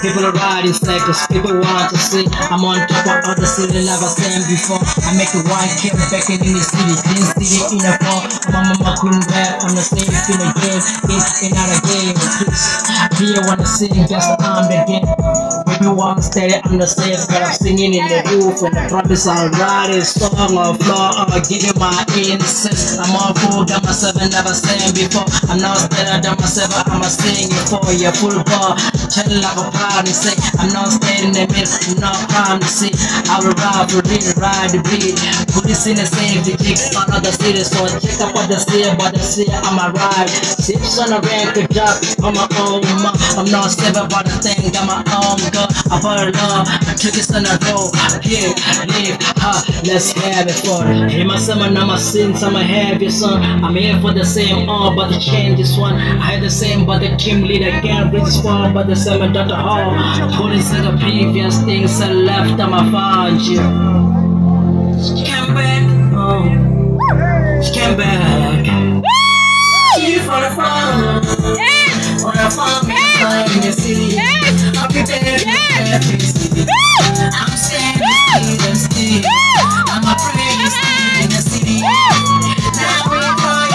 People are riding cycles, people want to see I'm on top of other city never seen before. I make the wine camp back in the city, clean city in a fall. My mama couldn't rap, I'm the same in the game, in not a game. Here wanna sing, just I'm the game. Everyone steady, I'm the same, but I'm singing in the roof. And I promise I'll write a song on floor, I'll give you my incense. I'm all full, got myself and never seen before. I'm not steady, than myself, I'm a singing for you, full bar. Tell like a proud and say, I'm not staying in the middle, I'm not proud to see. I will ride for real, ride the beat. Put this in the same, the jigs on other cities. So check up what they say, but they say I'm a ride. Sips on a record job, on my own. I'm not stable, but I think got my own girl. I bought love, I took it on a roll. Here, live, let's have it for it. In my summer, now my sins, I'm a heavy son. I'm here for the same, but the change this one. I had the same, but the team leader can't reach this far, but the same Dr. Hall. Put inside the previous things I left, I'm a find you. She came back, she came back. She for the fun, for the fun, in the city. I'll be there, every city. I'm standing in the city. I'm a praise in the city. Now we're going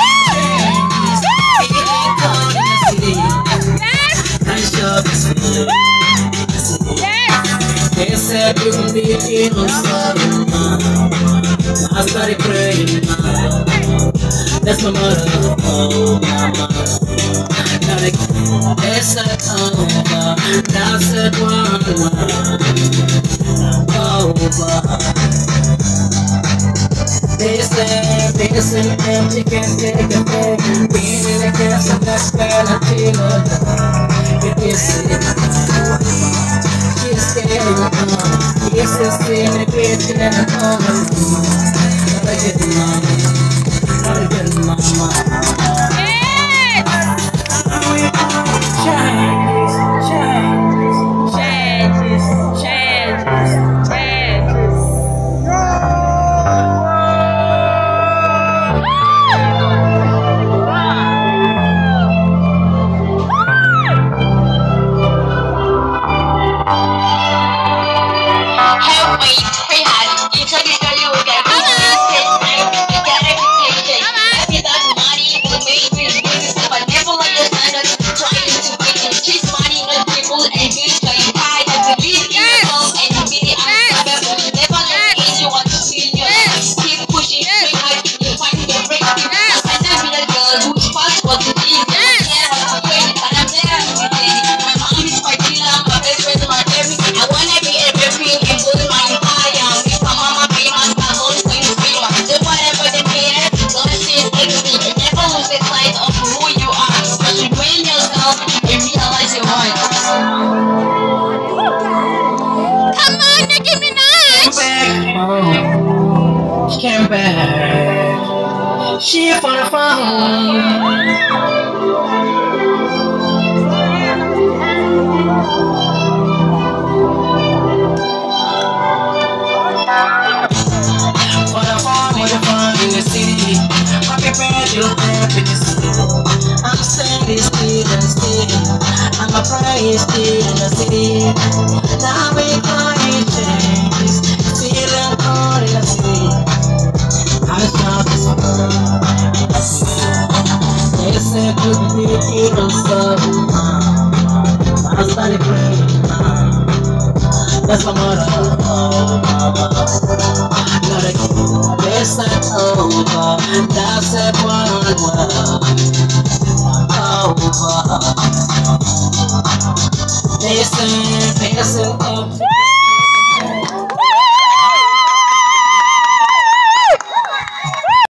in the city. They said you can be innocent. I started praying. That's my mother. Oh, my mother. They said over. Now said one. Over. They said this and empty can take a day. Being in the gas and that's penalty. It is it. Yes, it's in a bit in a corner. Gotta get mama. Gotta get mama. She came back. She for the phone. For the fun in the city. Happy birthday, you're in the city. I'm standing still and still. I'm a prize still in the city. Now we're going changes. Still and all in the city. I start to in the city. They said you could be innocent. I started praying. That's my motto. Oh, mama. They said over. That's it one word. Over. They said,